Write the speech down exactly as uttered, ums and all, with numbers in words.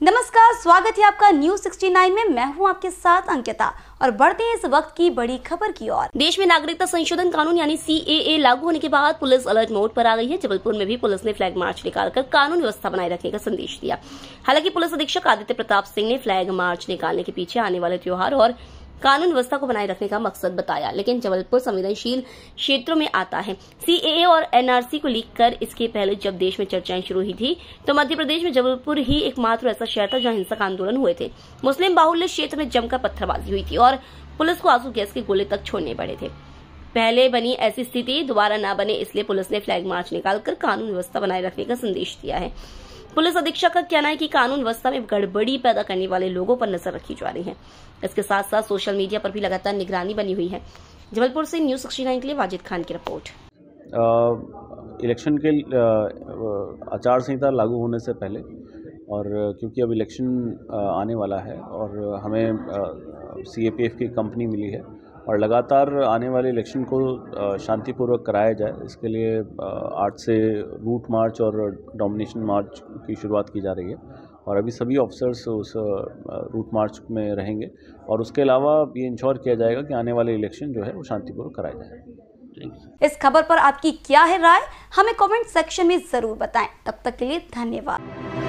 नमस्कार, स्वागत है आपका न्यूज सिक्सटी नाइन में। मैं हूं आपके साथ अंकिता और बढ़ते हैं इस वक्त की बड़ी खबर की ओर। देश में नागरिकता संशोधन कानून यानी सी ए ए लागू होने के बाद पुलिस अलर्ट मोड पर आ गई है। जबलपुर में भी पुलिस ने फ्लैग मार्च निकालकर कानून व्यवस्था बनाए रखने का संदेश दिया। हालांकि पुलिस अधीक्षक आदित्य प्रताप सिंह ने फ्लैग मार्च निकालने के पीछे आने वाले त्योहार और कानून व्यवस्था को बनाए रखने का मकसद बताया, लेकिन जबलपुर संवेदनशील क्षेत्रों में आता है। सी ए ए और एन आर सी को लेकर इसके पहले जब देश में चर्चाएं शुरू हुई थी तो मध्य प्रदेश में जबलपुर ही एकमात्र ऐसा शहर था जहां हिंसक आंदोलन हुए थे। मुस्लिम बाहुल्य क्षेत्र में जमकर पत्थरबाजी हुई थी और पुलिस को आंसू गैस के गोले तक छोड़ने पड़े थे। पहले बनी ऐसी स्थिति दोबारा न बने, इसलिए पुलिस ने फ्लैग मार्च निकालकर कानून व्यवस्था बनाए रखने का संदेश दिया है। पुलिस अधीक्षक का कहना है कि कानून व्यवस्था में गड़बड़ी पैदा करने वाले लोगों पर नजर रखी जा रही है। इसके साथ साथ सोशल मीडिया पर भी लगातार निगरानी बनी हुई है। जबलपुर से न्यूज सिक्सटी नाइन के लिए वाजिद खान की रिपोर्ट। इलेक्शन के आचार संहिता लागू होने से पहले और क्योंकि अब इलेक्शन आने वाला है और हमें सी ए पी एफ की कंपनी मिली है और लगातार आने वाले इलेक्शन को शांतिपूर्वक कराया जाए, इसके लिए आज से रूट मार्च और डोमिनेशन मार्च की शुरुआत की जा रही है और अभी सभी ऑफिसर्स उस रूट मार्च में रहेंगे और उसके अलावा ये इंश्योर किया जाएगा कि आने वाले इलेक्शन जो है वो शांतिपूर्वक कराया जाए। इस खबर पर आपकी क्या है राय, हमें कमेंट सेक्शन में जरूर बताएं। तब तक के लिए धन्यवाद।